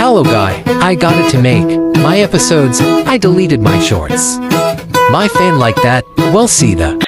Hello guy, I got it to make my episodes. I deleted my shorts. My fan like that, well see the